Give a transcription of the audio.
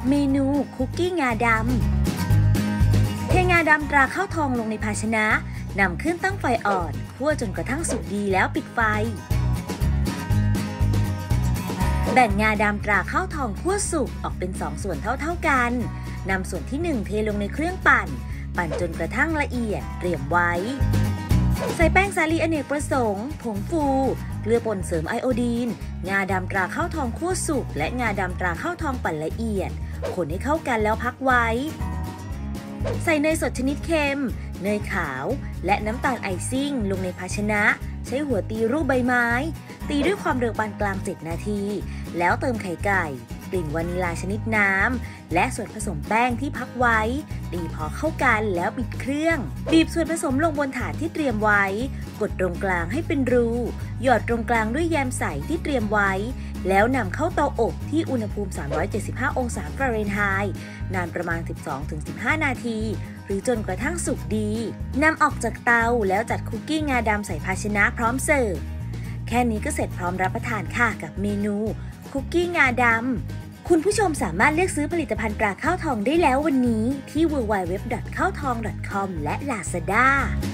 เมนูคุกกี้งาดำเทงาดำตราข้าวทองลงในภาชนะนำขึ้นตั้งไฟอ่อนคั่วจนกระทั่งสุกดีแล้วปิดไฟแบ่งงาดำตราข้าวทองคั่วสุกออกเป็น2ส่วนเท่าๆกันนำส่วนที่1เทลงในเครื่องปั่นจนกระทั่งละเอียดเตรียมไว้ใส่แป้งสาลีอเนกประสงค์ผงฟูเกลือป่นเสริมไอโอดีนงาดำตราข้าวทองคั่วสุกและงาดำตราข้าวทองปั่นละเอียดคนให้เข้ากันแล้วพักไว้ใส่เนยสดชนิดเค็มเนยขาวและน้ำตาลไอซิ่งลงในภาชนะใช้หัวตีรูปใบไม้ตีด้วยความเร็วปานกลาง7 นาทีแล้วเติมไข่ไก่กลิ่นวานิลาชนิดน้ำและส่วนผสมแป้งที่พักไว้ตีพอเข้ากันแล้วปิดเครื่องบีบส่วนผสมลงบนถาดที่เตรียมไว้กดตรงกลางให้เป็นรูหยอดตรงกลางด้วยแยมใสที่เตรียมไว้แล้วนำเข้าเตาอบที่อุณหภูมิ375องศาฟาเรนไฮต์นานประมาณ 12-15 นาทีหรือจนกระทั่งสุกดีนำออกจากเตาแล้วจัดคุกกี้งาดำใส่ภาชนะพร้อมเสิร์ฟแค่นี้ก็เสร็จพร้อมรับประทานค่ะกับเมนูคุกกี้งาดำคุณผู้ชมสามารถเลือกซื้อผลิตภัณฑ์ตราข้าวทองได้แล้ววันนี้ที่ www.ข้าวทอง .com และ Lazada